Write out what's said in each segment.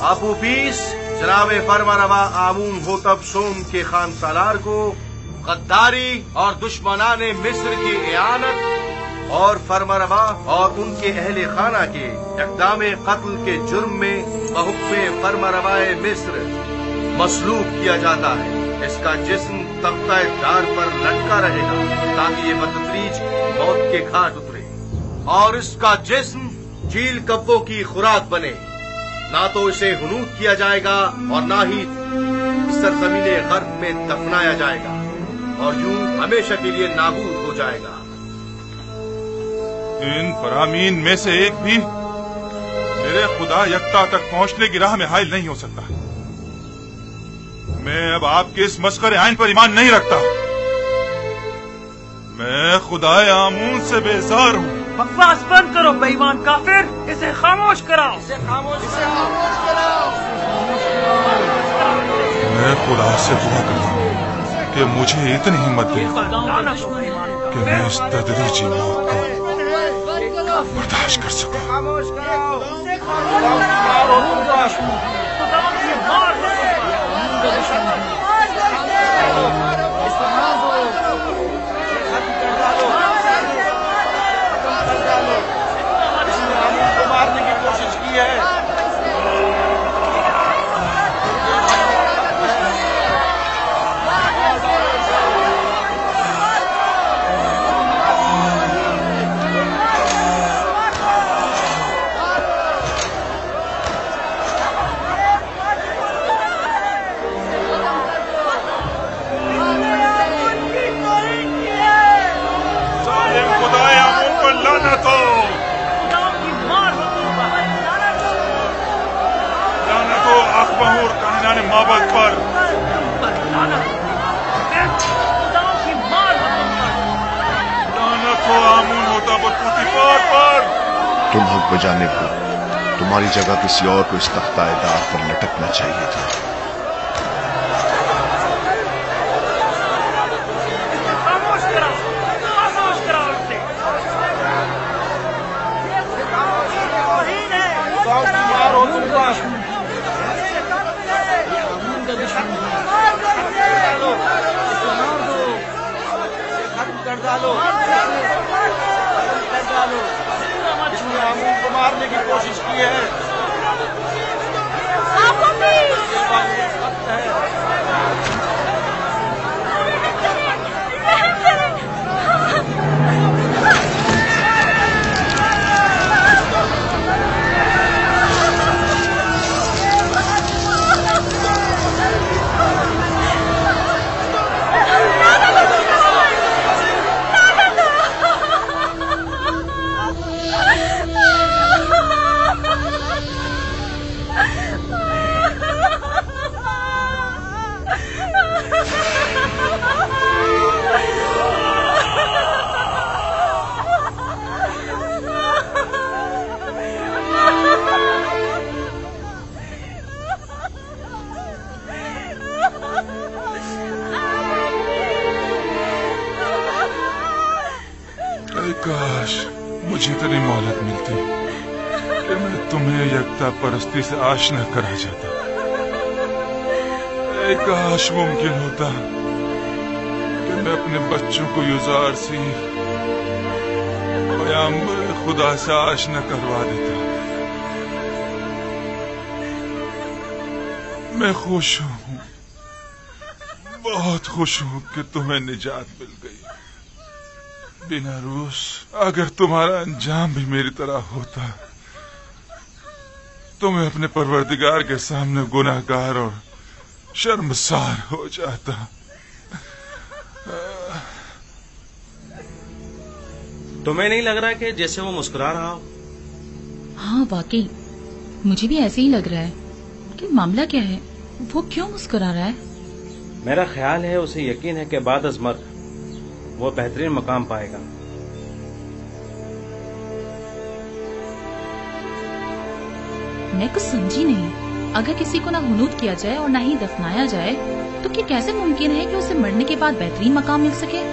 ابو پیس جناب فرمانروا آمون ہوتب سوم کے خان سالار کو غداری اور دشمنان مصر کی اعانت اور فرمانروا اور ان کے اہل خانہ کے اقدام قتل کے جرم میں بحکم فرمانروا مصر مسلوب کیا جاتا ہے۔ اس کا جسم تختہ دار پر لٹکا رہے گا تاکہ یہ بتدریج موت کے گھاٹ اترے، اور اس کا جسم چیل کبوں کی خوراک بنے۔ نہ تو اسے حنوط کیا جائے گا اور نہ ہی سرزمین غرب میں دفنایا جائے گا، اور یوں ہمیشہ کے لیے نابود ہو جائے گا۔ ان فرامین میں سے ایک بھی میرے خدا یکتا تک پہنچنے کی راہ میں حائل نہیں ہو سکتا۔ میں اب آپ کے اس مسخرے آئین پر ایمان نہیں رکھتا۔ میں خدا آمون سے بیزار ہوں۔ بکواس بند کرو بے ایمان کافر، اسے خاموش کراؤ، اسے خاموش کراؤ۔ میں خدا سے دعا کرتا ہوں کہ مجھے اتنی ہمت دے کہ میں اس تدریجی موت کو برداشت کر سکوں۔ خاموش کراؤ۔ مارنے کی کوشش کی ہے۔ مابد پر لعنت ہو آمون ہوتا برپوتی پر۔ تم حق بجانب ہو، تمہاری جگہ کسی اور کو اس تختہ دار پر لٹکنا چاہیے تھا۔ مارنے کی کوشش کی ہے۔ کاش مجھے اتنی مہلت ملتی کہ میں تمہیں یکتا پرستی سے آشنا کرا جاتا۔ اے کاش ممکن ہوتا کہ میں اپنے بچوں کو یزار سیخ پیغمبر خدا سے آشنا کروا دیتا۔ میں خوش ہوں، بہت خوش ہوں کہ تمہیں نجات مل گئی۔ بنا روس اگر تمہارا انجام بھی میری طرح ہوتا تو میں اپنے پروردگار کے سامنے گناہگار اور شرمسار ہو جاتا۔ تمہیں نہیں لگ رہا کہ جیسے وہ مسکرا رہا ہو؟ ہاں واقعی مجھے بھی ایسے ہی لگ رہا ہے کہ معاملہ کیا ہے، وہ کیوں مسکرا رہا ہے؟ میرا خیال ہے اسے یقین ہے کہ بعد از مرگ وہ بہترین مقام پائے گا۔ میں کچھ سمجھی نہیں، اگر کسی کو نہ حنوط کیا جائے اور نہ ہی دفنایا جائے تو کیا کیسے ممکن ہے کہ اسے مرنے کے بعد بہترین مقام مل سکے؟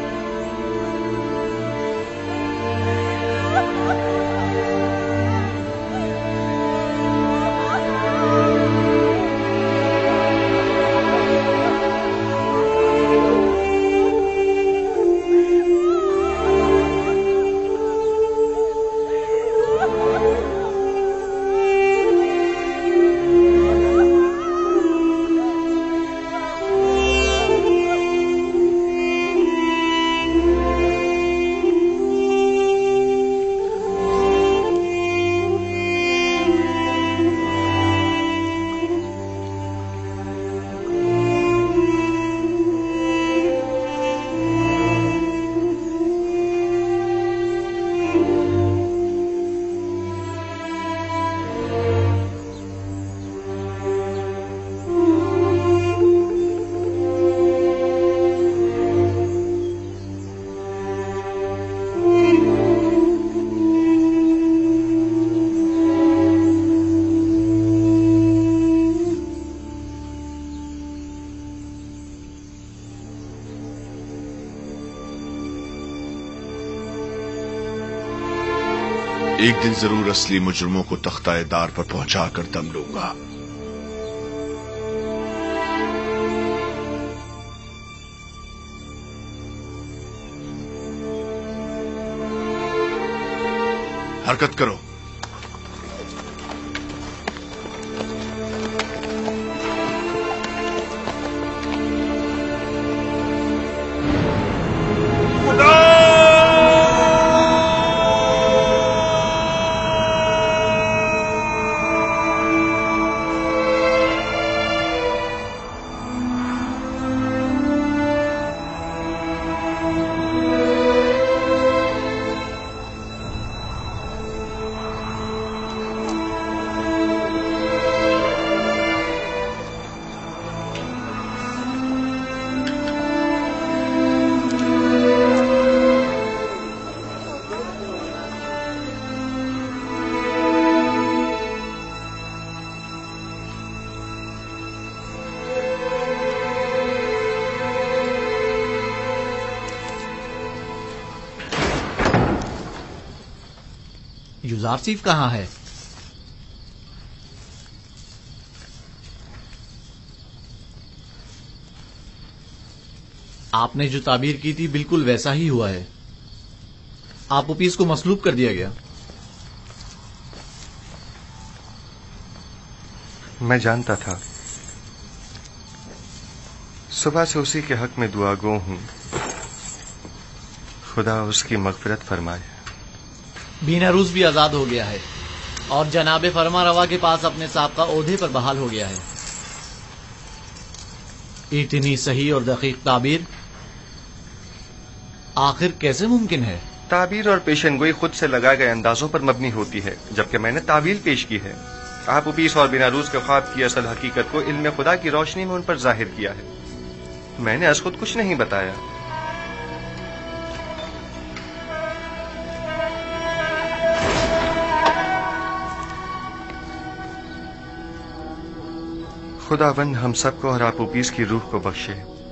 ایک دن ضرور اصلی مجرموں کو تختہ دار پر پہنچا کر دم لوں گا. حرکت کرو. یوزارسیف کہاں ہے؟ آپ نے جو تعبیر کی تھی بالکل ویسا ہی ہوا ہے. آپوپیس کو مصلوب کر دیا گیا. میں جانتا تھا. صبح سے اسی کے حق میں دعا گو ہوں. خدا اس کی مغفرت فرمائے. بیناروز بھی آزاد ہو گیا ہے اور جناب فرما روا کے پاس اپنے سابقہ عہدے پر بحال ہو گیا ہے. اتنی صحیح اور دقیق تعبیر آخر کیسے ممکن ہے؟ تعبیر اور پیشن گوئی خود سے لگائے گئے اندازوں پر مبنی ہوتی ہے، جبکہ میں نے تعویل پیش کی ہے. آپوپیس اور بیناروز کے خواب کی اصل حقیقت کو علم خدا کی روشنی میں ان پر ظاہر کیا ہے. میں نے از خود کچھ نہیں بتایا. خداوند ہم سب کو اور آپوپیس کی روح کو بخشے.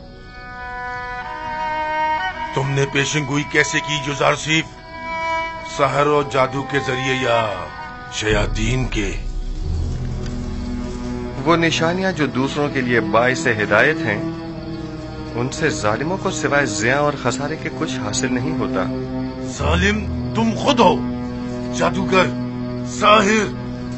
تم نے پیشن گوئی کیسے کی یوزارسیف؟ سحر و جادو کے ذریعے یا شیاطین کے؟ وہ نشانیاں جو دوسروں کے لیے باعث ہدایت ہیں، ان سے ظالموں کو سوائے زیاں اور خسارے کے کچھ حاصل نہیں ہوتا. ظالم تم خود ہو، جادوگر، ساحر.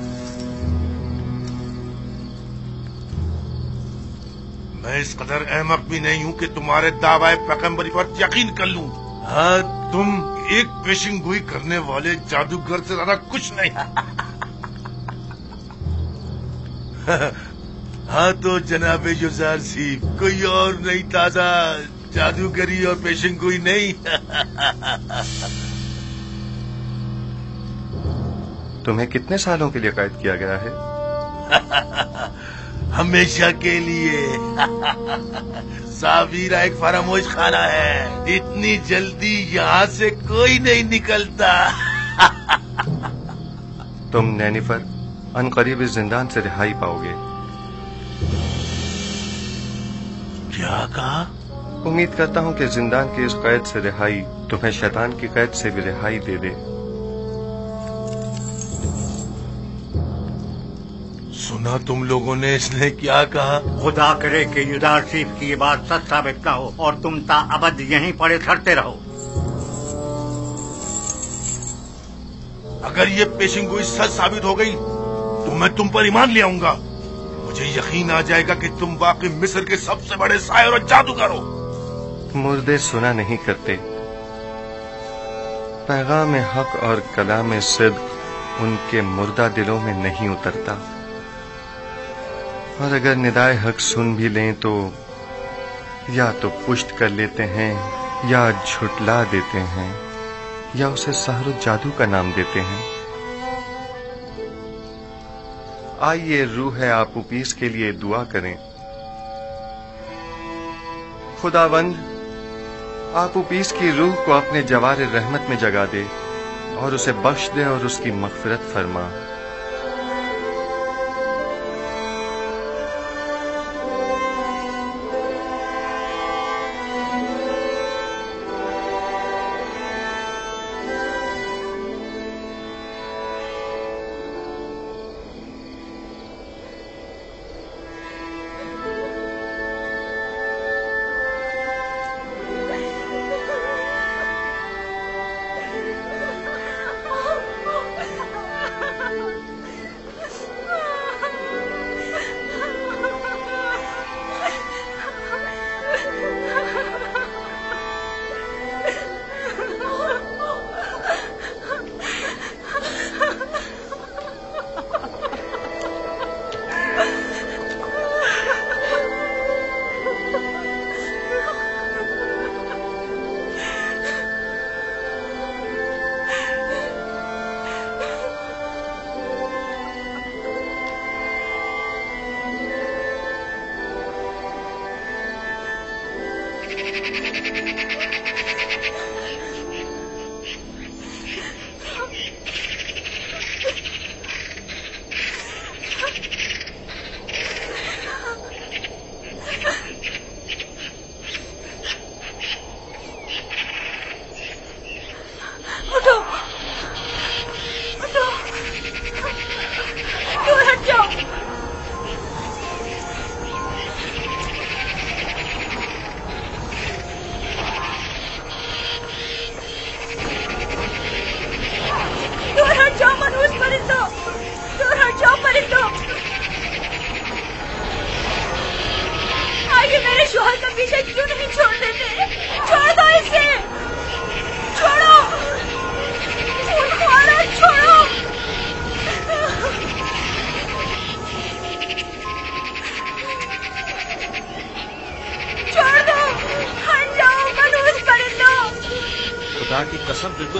میں اس قدر احمق بھی نہیں ہوں کہ تمہارے دعوی پیغمبری پر یقین کر لوں. ہاں تم ایک پیشن گوئی کرنے والے جادوگر سے زیادہ کچھ نہیں. ہاں تو جناب یوزارسیف، کوئی اور نہیں تازہ جادوگری اور پیشن گوئی نہیں. تمہیں کتنے سالوں کے لیے قید کیا گیا ہے؟ ہمیشہ کے لیے. ساویرا ایک فراموش خانہ ہے، اتنی جلدی یہاں سے کوئی نہیں نکلتا. تم نینیفر عنقریب اس زندان سے رہائی پاؤ گے. کیا کہا؟ امید کرتا ہوں کہ زندان کی اس قید سے رہائی تمہیں شیطان کی قید سے بھی رہائی دے دے. سنا تم لوگوں نے اس نے کیا کہا؟ خدا کرے کہ یوزارسیف کی یہ بات سچ ثابت نہ ہو اور تم تا ابد یہیں پڑے سڑتے رہو. اگر یہ پیشن گوئی سچ ثابت ہو گئی تو میں تم پر ایمان لے آؤں گا. مجھے یقین آ جائے گا کہ تم واقعی مصر کے سب سے بڑے ساحر اور جادوگر ہو. مردے سنا نہیں کرتے. پیغام حق اور کلام صدق ان کے مردہ دلوں میں نہیں اترتا، اور اگر ندائے حق سن بھی لیں تو یا تو پشت کر لیتے ہیں یا جھٹلا دیتے ہیں یا اسے سحر و جادو کا نام دیتے ہیں. آئیے روح آپوپیس کے لیے دعا کریں. خداوند آپوپیس کی روح کو اپنے جوار رحمت میں جگا دے اور اسے بخش دے اور اس کی مغفرت فرما.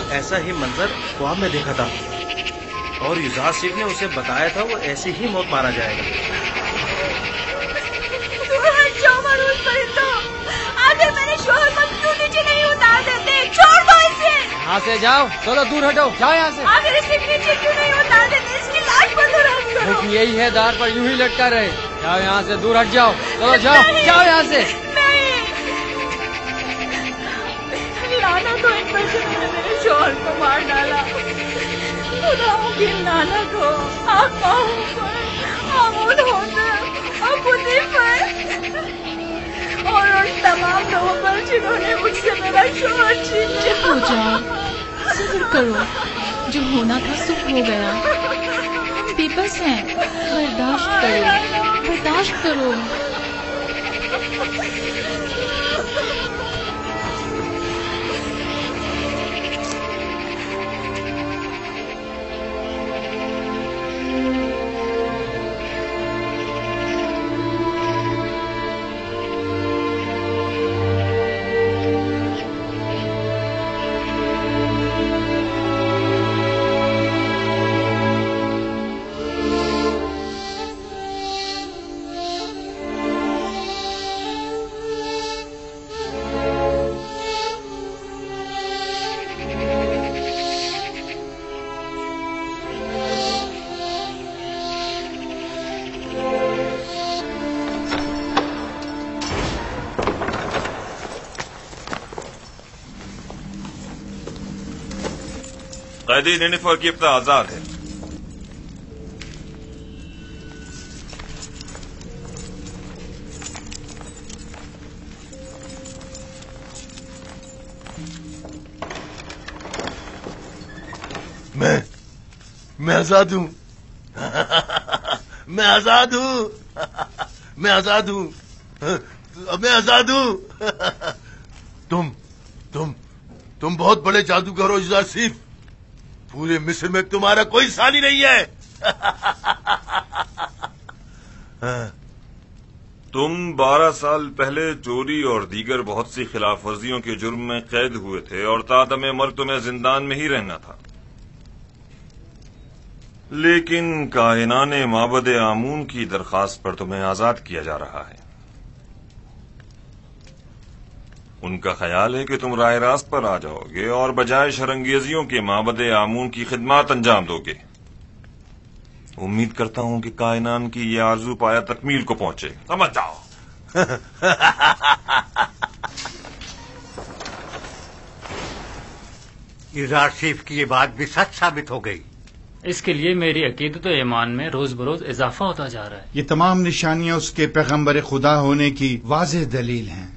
ایسا ہی منظر خواب میں دیکھا تھا اور یزداد شیخ نے اسے بتایا تھا وہ ایسی ہی موت مارا جائے گا. آخر میرے شوہر کو کیوں نیچے نہیں اتار دیتے؟ چھوڑ دو اسے. یہاں سے جاؤ، چلو دور ہٹو، جاؤ یہاں سے. آخر اسے نیچے کیوں نہیں اتار دیتے؟ اس کی لاش پر دور ہٹ کرو. حکم یہی ہے، دار پر یوں ہی لٹکا رہے. جاؤ یہاں سے، دور ہٹ جاؤ، چلو جاؤ جاؤ یہاں سے. لانا تو ان پر سے میں نے میرے شوہر کو مار ڈالا. خداؤں کی لعنت ہو آپ پاؤں پر، آمود ہوتا ابو پر اور ان تمام لوگوں پر جنہوں نے مجھ سے میرا شوہر چھین لیا. ہو جاؤ، صبر کرو، جو ہونا تھا سب ہو گیا. ہم بے بس ہیں، برداشت کرو برداشت کرو. قیدی نینیفر کی ابتدا آزاد ہے. میں آزاد ہوں. میں آزاد ہوں. میں آزاد ہوں. میں آزاد ہوں. تم بہت بڑے جادوگر ہو یزداد شیخ. پورے مصر میں تمہارا کوئی ثانی نہیں ہے. تم 12 سال پہلے چوری اور دیگر بہت سی خلاف ورزیوں کے جرم میں قید ہوئے تھے اور تادم مرگ تمہیں زندان میں ہی رہنا تھا. لیکن کاہنان معبد آمون کی درخواست پر تمہیں آزاد کیا جا رہا ہے. ان کا خیال ہے کہ تم راہ راست پر آ جاؤ گے اور بجائے شرنگیزیوں کے معبد آمون کی خدمات انجام دو گے. امید کرتا ہوں کہ کائنان کی یہ آرزو پایا تکمیل کو پہنچے. سمجھ جاؤ. یزداد شیخ کی یہ بات بھی سچ ثابت ہو گئی. اس کے لیے میری عقیدت و ایمان میں روز بروز اضافہ ہوتا جا رہا ہے. یہ تمام نشانیاں اس کے پیغمبر خدا ہونے کی واضح دلیل ہیں.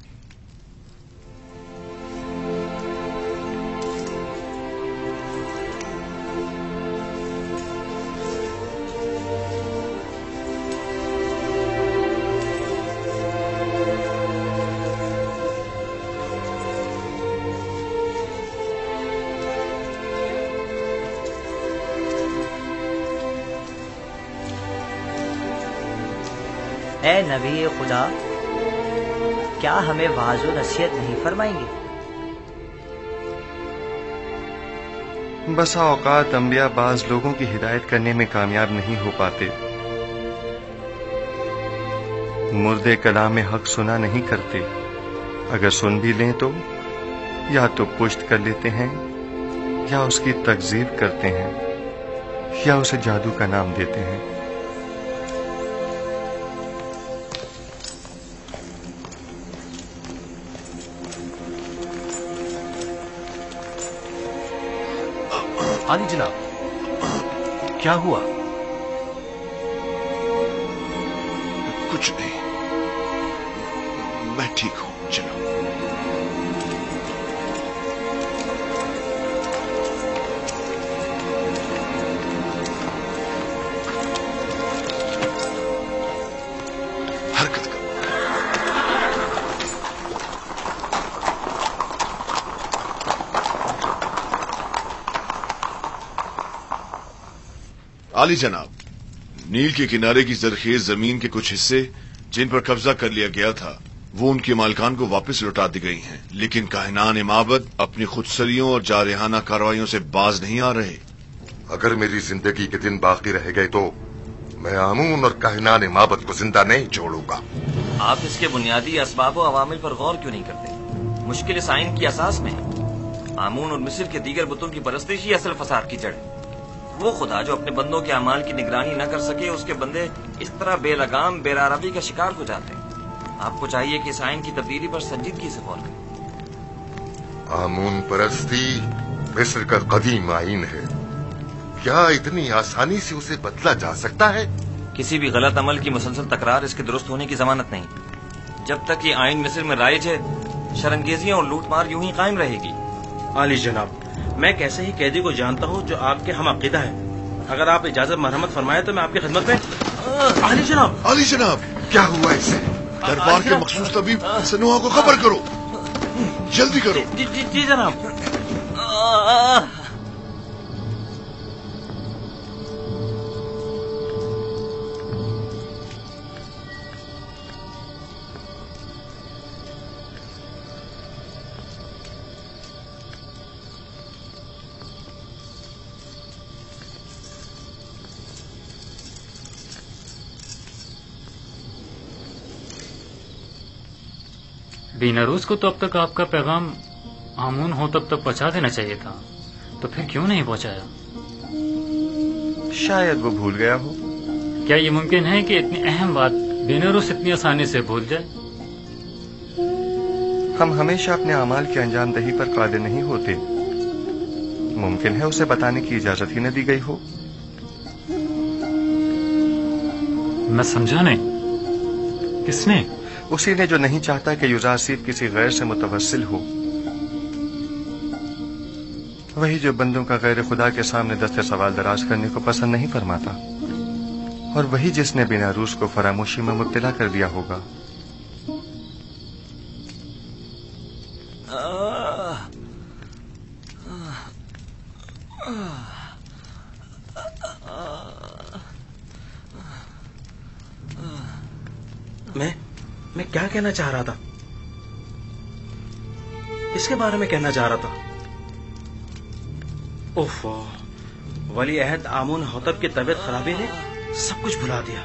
اے نبی خدا، کیا ہمیں واعظ و نصیحت نہیں فرمائیں گے؟ بسا اوقات انبیاء بعض لوگوں کی ہدایت کرنے میں کامیاب نہیں ہو پاتے. مردے کلام حق سنا نہیں کرتے. اگر سن بھی لیں تو یا تو پشت کر لیتے ہیں یا اس کی تکذیب کرتے ہیں یا اسے جادو کا نام دیتے ہیں. عالی جناب، کیا ہوا؟ کچھ نہیں، میں ٹھیک ہوں جناب. حرکت کرو. عالی جناب، نیل کے کنارے کی زرخیز زمین کے کچھ حصے جن پر قبضہ کر لیا گیا تھا वो उनके मालिकान को वापस लौटा दी गई हैं, लेकिन काहिनान माबद अपनी खुदसरियों और जारहाना कार्रवाइयों से बाज नहीं आ रहे। अगर मेरी जिंदगी के दिन बाकी रह गए तो मैं आमून और काहिनान माबद को जिंदा नहीं छोड़ूंगा। आप इसके बुनियादी असबाब और अवामिल पर गौर क्यों नहीं करते? मुश्किल इस आइन की असास में है। आमून और मिस्र के दीगर बुतों की परस्तिश ही असल फसाद की जड़ है। वो खुदा जो अपने बंदों के अमाल की निगरानी न कर सके, उसके बंदे इस तरह बेलगाम बेरारबी का शिकार हो जाते हैं। आपको चाहिए कि इस आइन की तब्दीली पर संजीदगी से गौर करें। आमून परस्ती मिस्र का कदीम आइन है, क्या इतनी आसानी से उसे बदला जा सकता है? किसी भी गलत अमल की मुसलसल तकरार इसके दुरुस्त होने की जमानत नहीं। जब तक ये आइन मिस्र में राइज है, शरंगेजियां और लूटमार यूं ही कायम रहेगी। आली जनाब, मैं कैसे ही कैदी को जानता हूँ जो आपके हम अकीदा है। अगर आप इजाजत मरहमत फरमाए तो मैं आपकी खिदमत में। आली जनाब, आली जनाब, क्या हुआ इसे? दरबार के मखसूस तबीब सनुआ को खबर करो, जल्दी करो। जी जनाब। बीनारूस को तो अब तक आपका पैगाम आमून हो तब तक पहुंचा देना चाहिए था, तो फिर क्यों नहीं पहुंचाया? शायद वो भूल गया हो। क्या ये मुमकिन है कि इतनी अहम बात बीनारूस इतनी आसानी से भूल जाए? हम हमेशा अपने अमाल की अंजाम दही पर कादिर नहीं होते। मुमकिन है उसे बताने की इजाजत ही न दी गई हो। मैं समझा नहीं। किसने? उसी ने जो नहीं चाहता कि युजासिफ किसी गैर से मुतवस्सिल हो। वही जो बंदों का गैर खुदा के सामने दस्ते सवाल दराज करने को पसंद नहीं फरमाता, और वही जिसने बीनारूस को फरामोशी में मुब्तला कर दिया होगा। मैं क्या कहना चाह रहा था? इसके बारे में कहना चाह रहा था। उफ, वली अहद आमून होतब की तबीयत खराबी ने सब कुछ भुला दिया।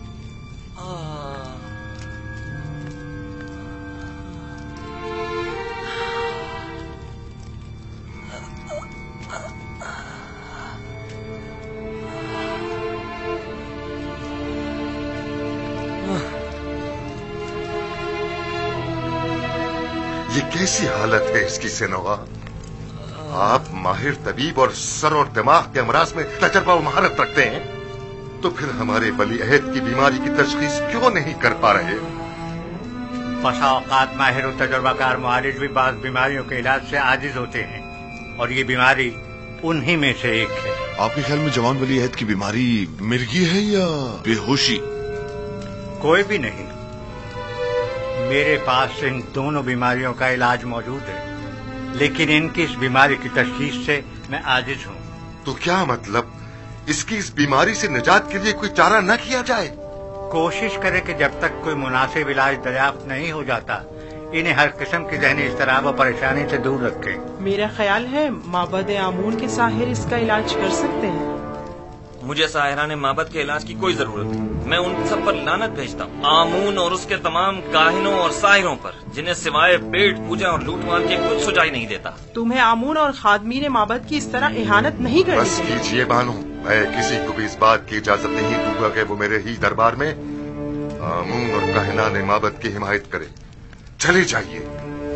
ये कैसी हालत है इसकी सेनोवा? आप माहिर तबीब और सर और दिमाग के अमराज में तजर्बा और महारत रखते हैं, तो फिर हमारे वली अहद की बीमारी की तशखीस क्यों नहीं कर पा रहे? बसा औकात माहिर और तजर्बाकार मुआलिज भी बाज़ बीमारियों के इलाज से आजिज होते हैं, और ये बीमारी उन्हीं में से एक है। आपके ख्याल में जवान वली अहद की बीमारी मिर्गी है या बेहोशी? कोई भी नहीं। मेरे पास इन दोनों बीमारियों का इलाज मौजूद है, लेकिन इनकी इस बीमारी की तशखीस से मैं आजिज हूँ। तो क्या मतलब, इसकी इस बीमारी से निजात के लिए कोई चारा न किया जाए? कोशिश करें कि जब तक कोई मुनासिब इलाज दरियाफ्त नहीं हो जाता, इन्हें हर किस्म की ज़हनी इज़्तिराब और परेशानी से दूर रखें। मेरा ख्याल है माबद आमून के साहिर इसका इलाज कर सकते हैं। मुझे साहिराने माबद के इलाज की कोई जरूरत नहीं। मैं उन सब पर लानत भेजता हूँ, आमून और उसके तमाम काहिनों और साहिरों पर, जिन्हें सिवाय पेट पूजा और लूटमार के कुछ सुझाई नहीं देता। तुम्हें आमून और खादमीन माबद की इस तरह इहानत नहीं करनी बस कीजिए बानो, मैं किसी को भी इस बात की इजाजत नहीं दूंगा कि वो मेरे ही दरबार में आमून और काहिनान माबद की हिमायत करे। चले जाइए।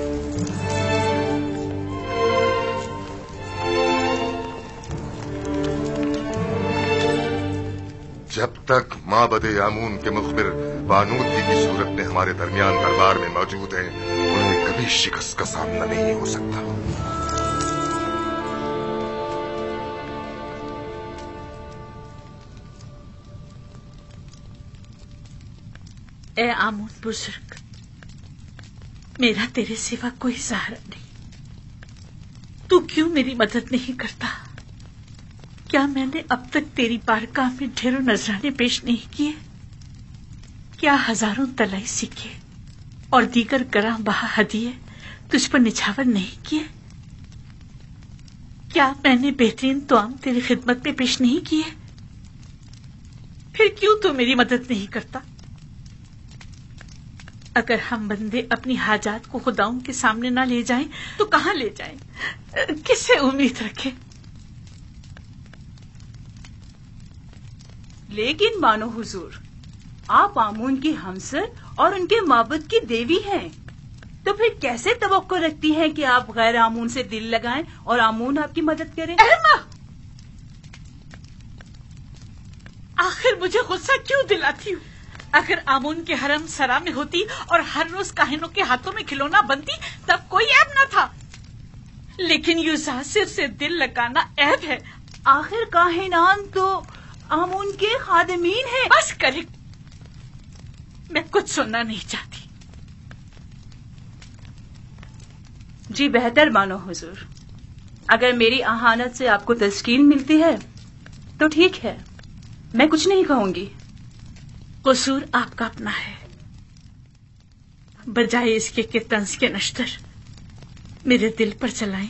जब तक माबद आमून के मुखबिर बानूदी की सूरत में हमारे दरमियान दरबार में मौजूद हैं, उन्हें कभी शिकस्त का सामना नहीं हो सकता। ए आमून बुजुर्ग, मेरा तेरे सिवा कोई सहारा नहीं। तू क्यों मेरी मदद नहीं करता? क्या मैंने अब तक तेरी बारगाह में ढेरों नजराने पेश नहीं किए? क्या हजारों तलाई सीखे? और दीगर गरां बहा हदिये तुझ पर निछावर नहीं किए? क्या मैंने बेहतरीन तोआम तेरी खिदमत में पेश नहीं किए? फिर क्यों तू मेरी मदद नहीं करता? अगर हम बंदे अपनी हाजात को खुदाओं के सामने ना ले जाएं तो कहाँ ले जाएं? किससे उम्मीद रखें? लेकिन मानो हुजूर, आप आमून की हमसर और उनके माबूद की देवी हैं, तो फिर कैसे तवक्को रखती हैं कि आप गैर आमून से दिल लगाएं और आमून आपकी मदद करे? आखिर मुझे गुस्सा क्यों दिलाती हूँ? अगर आमून के हरम सरा में होती और हर रोज काहिनों के हाथों में खिलौना बनती तब कोई ऐब न था, लेकिन यूजासिर से दिल लगाना ऐब है। आखिर काहिनान तो आमून के खादिमीन हैं। बस करे, मैं कुछ सुनना नहीं चाहती। जी बेहतर मानो हुजूर, अगर मेरी आहानत से आपको तस्कीन मिलती है तो ठीक है, मैं कुछ नहीं कहूंगी। कसूर आपका अपना है, बजाय इसके कि तंज के नश्तर मेरे दिल पर चलाएं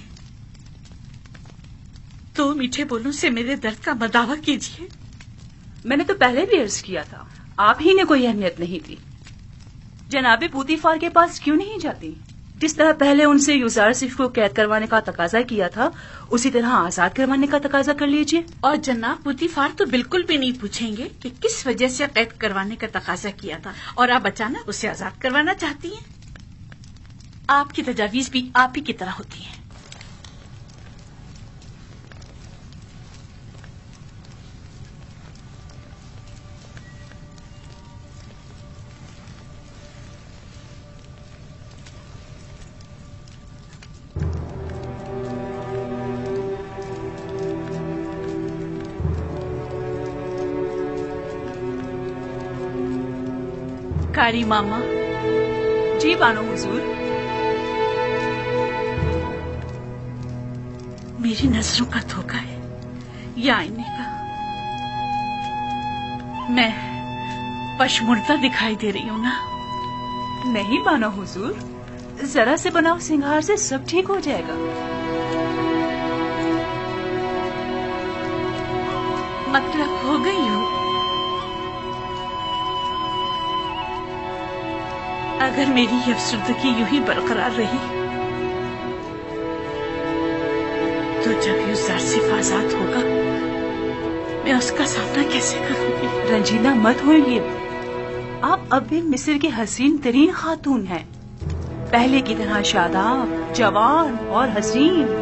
तो मीठे बोलों से मेरे दर्द का मदावा कीजिए। मैंने तो पहले भी अर्ज किया था, आप ही ने कोई अहमियत नहीं दी। जनाबे पूतीफार के पास क्यों नहीं जाती? जिस तरह पहले उनसे यूजारसिफ को कैद करवाने का तकाजा किया था, उसी तरह आजाद करवाने का तकाजा कर लीजिए। और जनाब पूतीफार तो बिल्कुल भी नहीं पूछेंगे कि किस वजह से कैद करवाने का तकाजा किया था और आप अचानक उसे आजाद करवाना चाहती हैं। आपकी तजावीज भी आप ही की तरह होती हैं। कारी मामा। जी बानो हुजूर। मेरी नजरों का धोखा है या आईने का? मैं पशमुर्दा दिखाई दे रही हूँ ना? नहीं बानो हुजूर, जरा से बनाओ सिंगार से सब ठीक हो जाएगा। मतलब हो गई हूँ। अगर मेरी ये अफसरदगी यूं ही बरकरार रही तो जब यूजारसिफ आजाद होगा मैं उसका सामना कैसे करूंगी? रंजीदा मत होइए, आप अब भी मिस्र की हसीन तरीन खातून हैं, पहले की तरह शादाब, जवान और हसीन।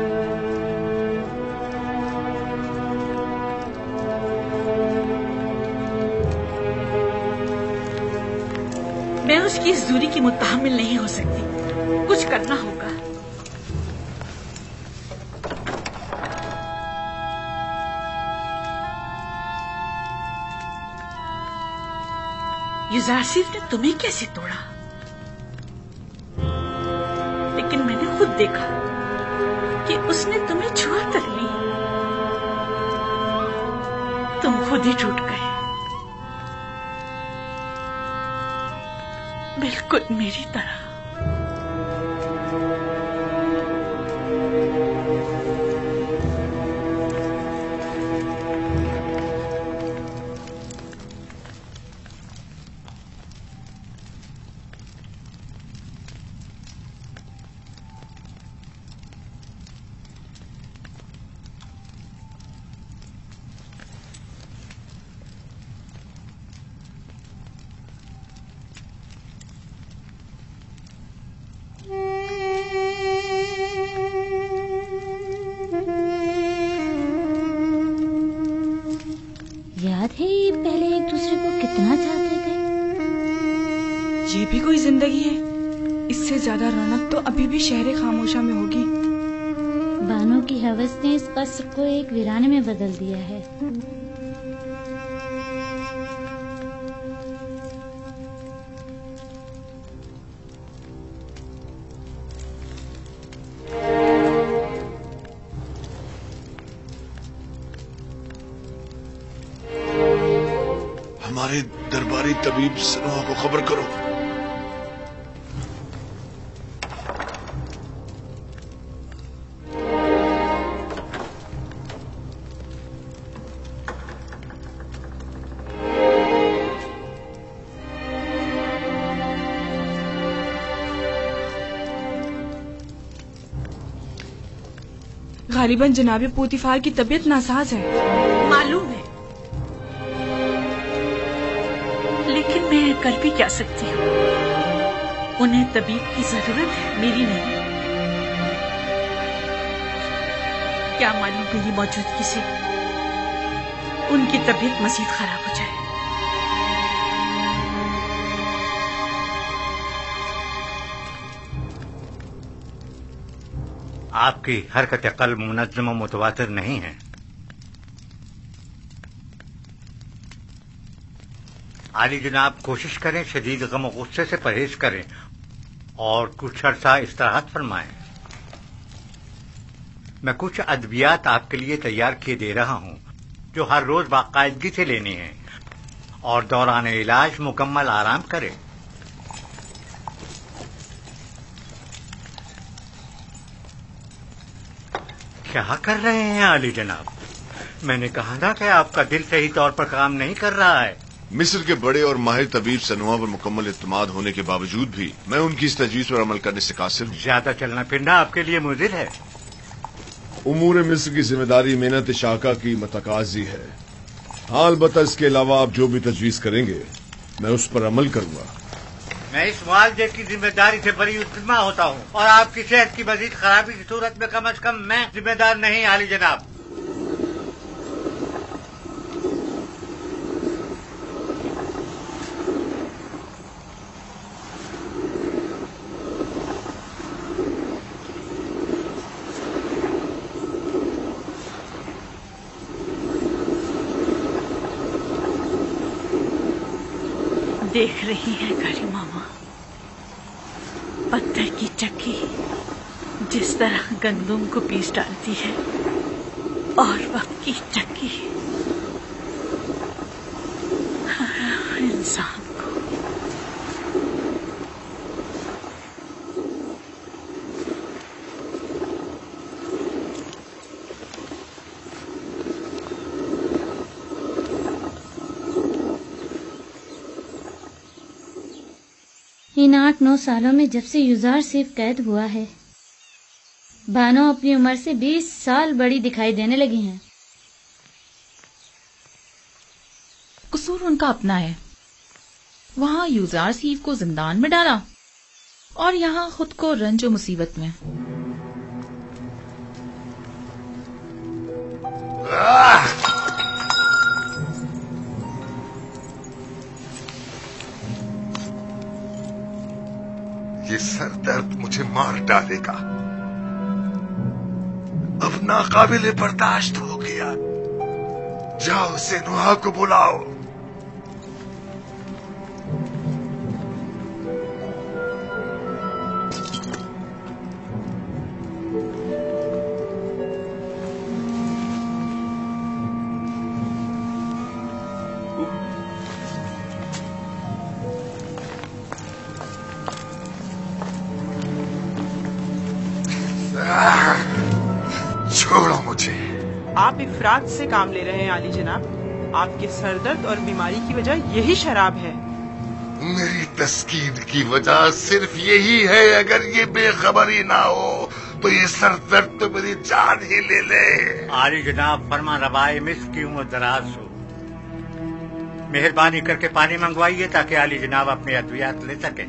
मैं उसकी इस दूरी की मुतहम्मिल नहीं हो सकती, कुछ करना होगा। यूजारसिफ ने तुम्हें कैसे तोड़ा? लेकिन मैंने खुद देखा कि उसने तुम्हें छुआ तक नहीं, तुम खुद ही टूट गए, बिल्कुल मेरी तरह। याद है ये पहले एक दूसरे को कितना चाहते थे? ये भी कोई जिंदगी है? इससे ज्यादा रौनक तो अभी भी शहर खामोशा में होगी। बानो की हवस ने इस कसर को एक वीराने में बदल दिया है। हमारे दरबारी तबीब सनोहा को खबर करो। गालिबन जनाब पूतीफार की तबीयत नासाज है। मालूम है, लेकिन मैं कर भी क्या सकती हूँ? उन्हें तबीब की जरूरत है, मेरी नहीं। क्या मालूम मेरी मौजूदगी से उनकी तबीयत मजीद खराब हो जाए। आपकी हरकत कल्ब मुनज़्ज़म और मुतवातिर नहीं है। आली जनाब, कोशिश करें शदीद गम और गुस्से से परहेज करें और कुछ अरसा इस्तिराहत फरमाएं। मैं कुछ अद्वियात आपके लिए तैयार किए दे रहा हूं जो हर रोज बाकायदगी से लेने हैं और दौरान इलाज मुकम्मल आराम करें। क्या कर रहे हैं आली जनाब? मैंने कहा था कि आपका दिल सही तौर पर काम नहीं कर रहा है। मिस्र के बड़े और माहिर तबीब सनुआ पर मुकम्मल इत्मीनान होने के बावजूद भी मैं उनकी इस तजवीज पर अमल करने से कासिर हूँ। ज्यादा चलना फिरना आपके लिए मुज़िर है। उमूर मिस्र की जिम्मेदारी मेहनत शाका की मतकाजी है। हाँ, अलबत्ता इसके अलावा आप जो भी तजवीज करेंगे मैं उस पर अमल करूंगा। मैं इस मुआवजे की जिम्मेदारी से बड़ी उत्तमा होता हूँ और आपकी सेहत की मजीद खराबी की सूरत में कम अज कम मैं जिम्मेदार नहीं आली जनाब। देख रही है करी मामा, पत्थर की चक्की जिस तरह गंदुम को पीस डालती है और वक्त की चक्की इंसान को। इन 8-9 सालों में जब से युजार सिर्फ कैद हुआ है, बानो अपनी उम्र से 20 साल बड़ी दिखाई देने लगी हैं। कसूर उनका अपना है। वहाँ युजार सीफ को जिंदान में डाला और यहाँ खुद को रंज और मुसीबत में। ये सर दर्द मुझे मार डालेगा। अब नाकाबिले बर्दाश्त हो गया। जाओ सेनुआ को बुलाओ। छोड़ो मुझे। आप इफरात से काम ले रहे हैं आली जनाब। आपके सरदर्द और बीमारी की वजह यही शराब है। मेरी तस्कीन की वजह सिर्फ यही है। अगर ये बेखबरी ना हो तो ये सरदर्द तो मेरी जान ही ले ले। आली जनाब, फरमा रवाए मिस्र की उम्र दराज हो। मेहरबानी करके पानी मंगवाइए ताकि आली जनाब अपने अद्वियात ले सके।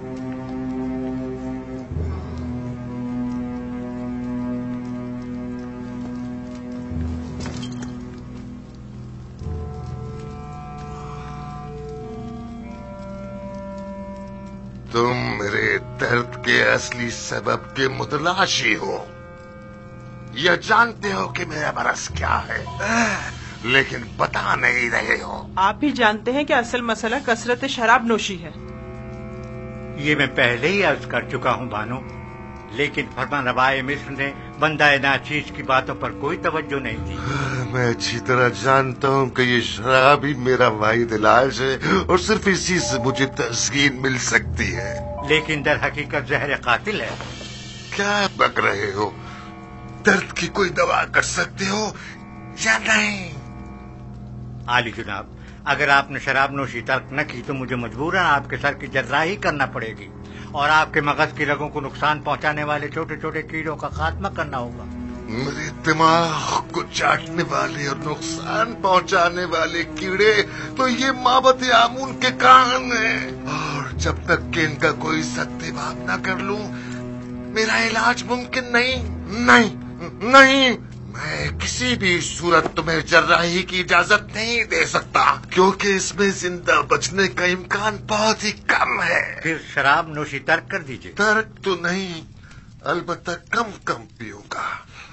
तुम मेरे दर्द के असली सबब के मुतलाशी हो। यह जानते हो कि मेरा मरज क्या है, लेकिन बता नहीं रहे हो। आप भी जानते हैं कि असल मसला कसरत शराब नोशी है। ये मैं पहले ही अर्ज कर चुका हूँ बानो, लेकिन फरमान रवाए मिस्र ने बंदाए नाचीज की बातों पर कोई तवज्जो नहीं दी। मैं अच्छी तरह जानता हूँ कि ये शराब ही मेरा वाहिद इलाज है और सिर्फ इसी से मुझे तस्कीन मिल सकती है। लेकिन दर हकीकत जहर कातिल है। क्या बक रहे हो? दर्द की कोई दवा कर सकते हो या नहीं? आली जनाब, अगर आपने शराब नोशी तर्क न की तो मुझे मजबूरन आपके सर की जर्राही करना पड़ेगी और आपके मगज की रगों को नुकसान पहुंचाने वाले छोटे छोटे कीड़ों का खात्मा करना होगा। मेरे दिमाग को चाटने वाले और नुकसान पहुंचाने वाले कीड़े तो ये माबत आमून के कान हैं। और जब तक कि इनका कोई सत्याभाव न कर लूं, मेरा इलाज मुमकिन नहीं। नहीं नहीं, मैं किसी भी सूरत तुम्हें जर्राही की इजाजत नहीं दे सकता, क्योंकि इसमें जिंदा बचने का इम्कान बहुत ही कम है। फिर शराब नोशी तर्क कर दीजिए। तर्क तो नहीं, अलबत्ता कम कम पीऊंगा।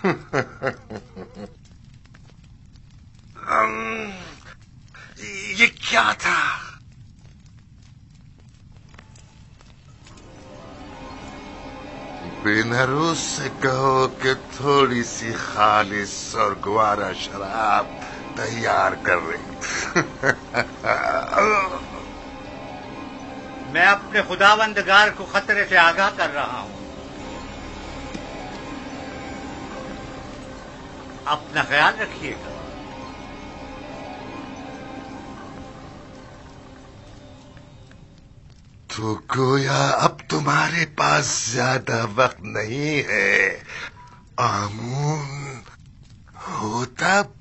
ये क्या था? बेनारोस से कहो कि थोड़ी सी खालिस और ग्वारा शराब तैयार कर रही। मैं अपने खुदावंदगार को खतरे से आगाह कर रहा हूं। अपना ख्याल रखिएगा। तो गोया अब तुम्हारे पास ज्यादा वक्त नहीं है आमून होतब।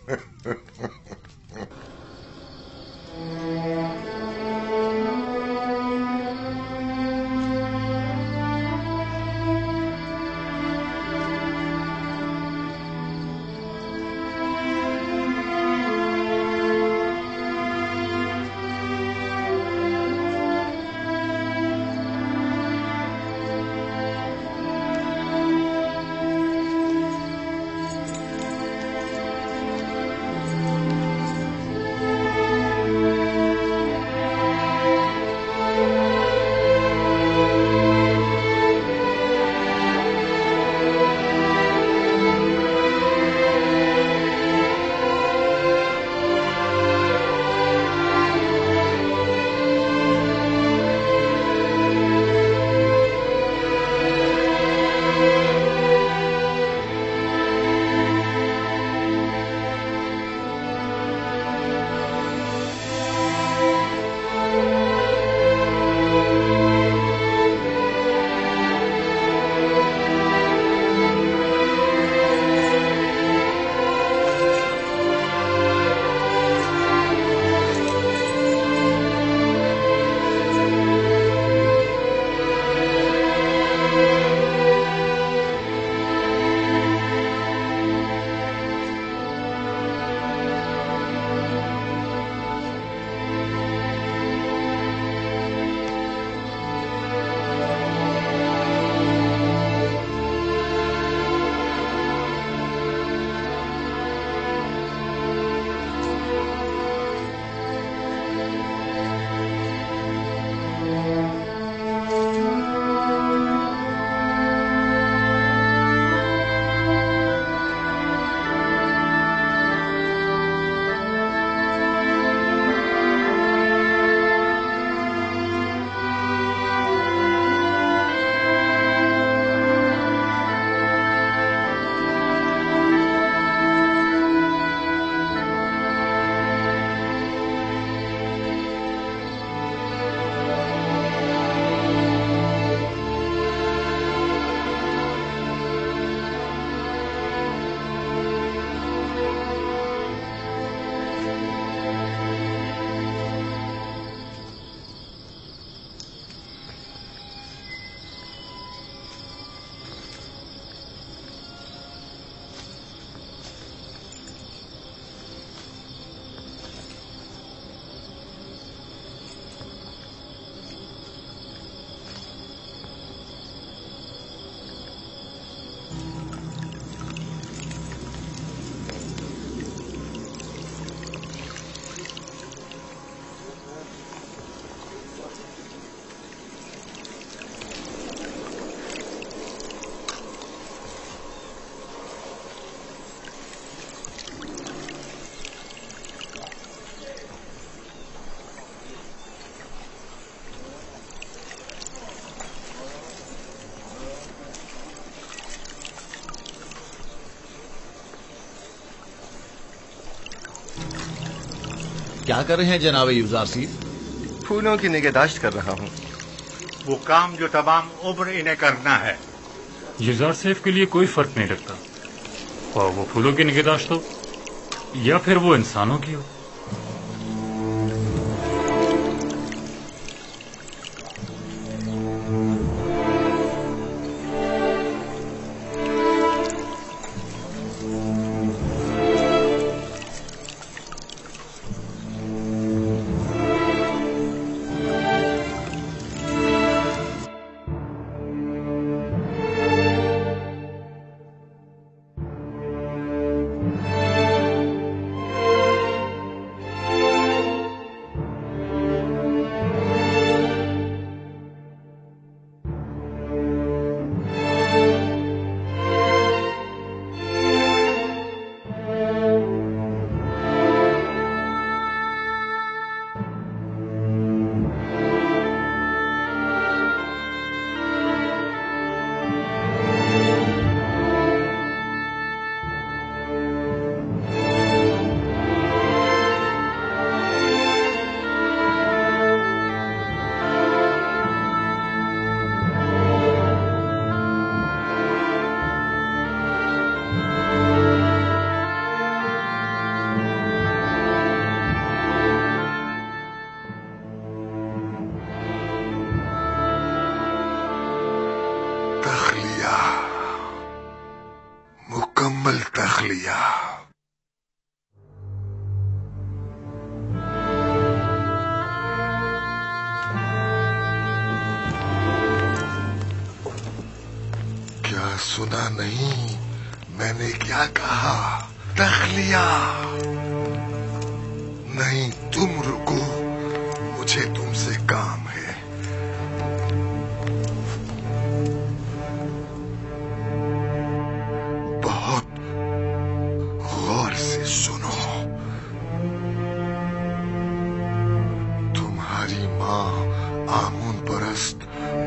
क्या कर रहे हैं जनाब यूजार सीफ? फूलों की निगहदाश्त कर रहा हूँ। वो काम जो तमाम उम्र इन्हें करना है। यूजार सेफ के लिए कोई फर्क नहीं लगता। ख्वाह वो फूलों की निगहदाश्त हो या फिर वो इंसानों की हो। मुकम्मल तख्लिया। क्या सुना नहीं मैंने क्या कहा? तख्लिया। नहीं तुम रुको, मुझे तुमसे काम है। सुनो, तुम्हारी माँ आमून परस्त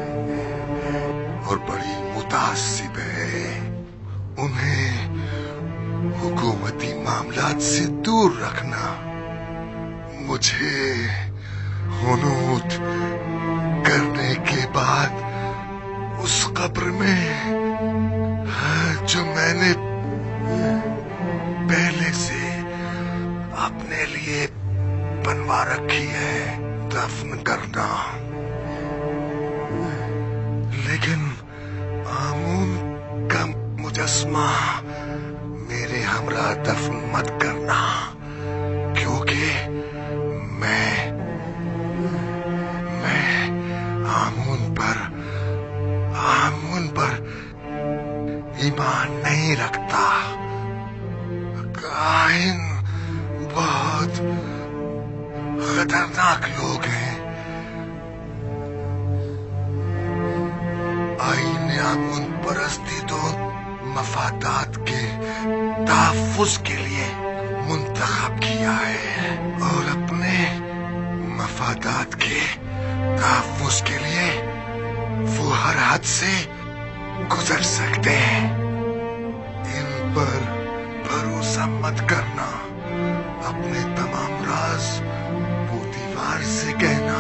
और बड़ी मुतासिब है। उन्हें हुकूमती मामलात से दूर रखना। मुझे हुनूद करने के बाद उस कब्र में जो मैंने पहले से अपने लिए बनवा रखी है दफन करना। लेकिन आमून का मुजस्मा मेरे हमरा दफन मत करना, क्योंकि मैं आमून पर ईमान नहीं रखता। काहिन बहुत खतरनाक लोग हैं। आईने आमून परस्ती तो मफादात के तहफ्फुज़ के लिए मुंतखब किया है, और अपने मफादात के तहफ्फुज़ के लिए वो हर हद से गुजर सकते हैं। इन पर भरोसा मत करना। अपने तमाम राज पोतीवार से कहना।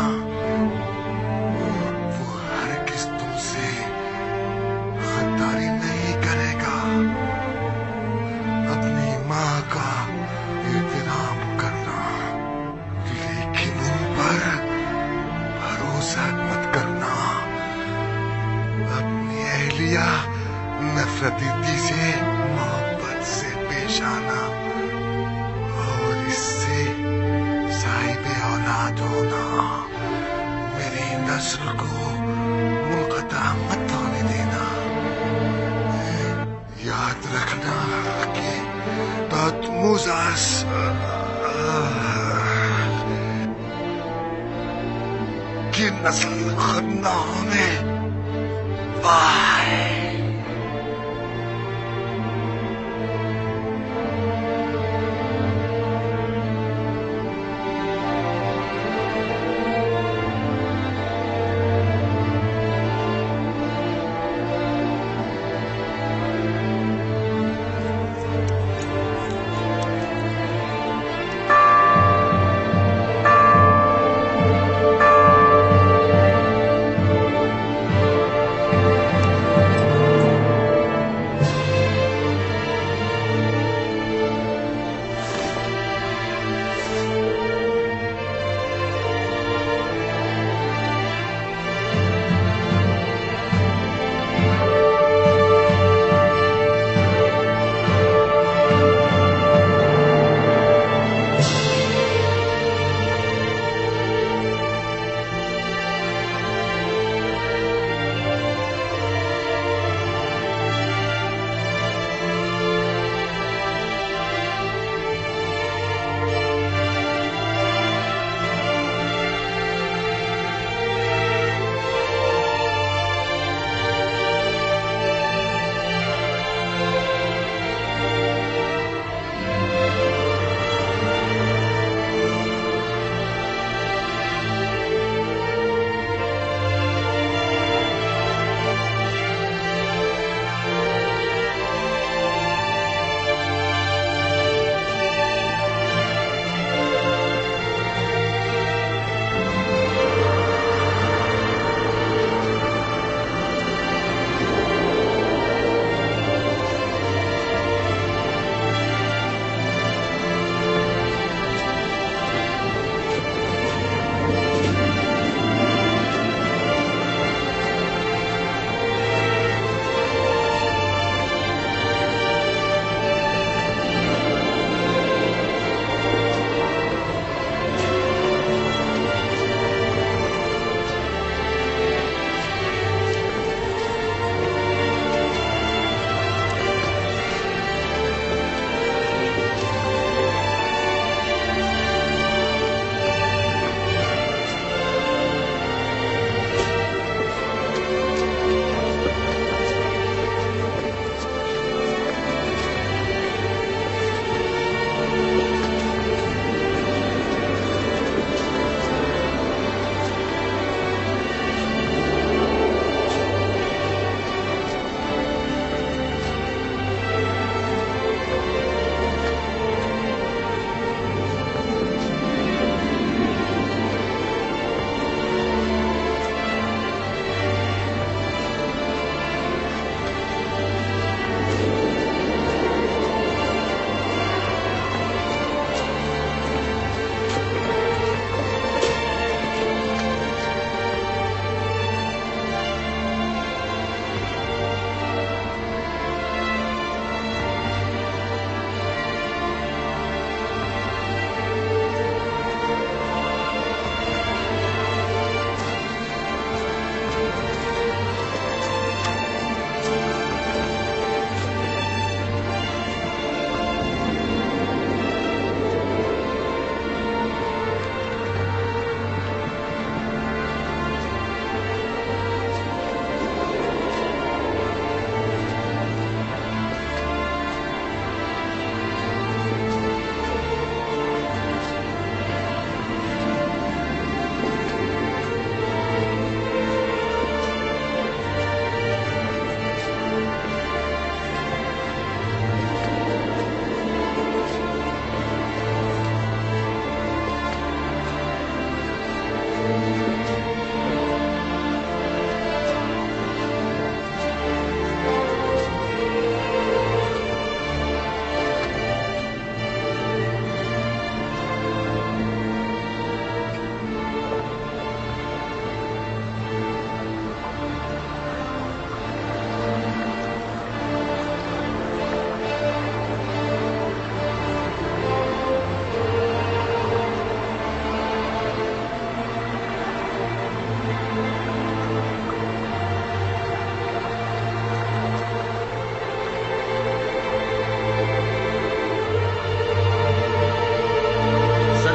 वो हरगिज़ तुमसे गद्दारी नहीं करेगा। अपनी माँ का एहतराम करना, लेकिन उन पर भरोसा मत करना। अपनी अहलिया नफरती से मोहब्बत से पेश आना, और इससे साहिब औलाद होना। मेरी नस्ल को मुनक़ता मत होने देना। याद रखना कि बदमुज़ास की नस्ल खुद न होने पाए।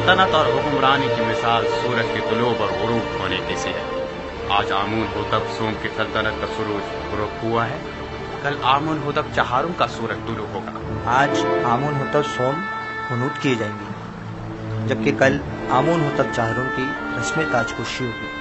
सल्तनत और हुक्मरानी की मिसाल सूरज के तुलूब और गुरूब होने की सी है। आज आमून होतब सोम की सल्तनत का सूरज गुरूब हुआ है, कल आमून होतब चहारुम का सूरज तुलू होगा। आज आमून होतब सोम हुनूद किए जाएंगे, जबकि कल आमून होतब चहारुम की रस्म ताजपोशी होगी।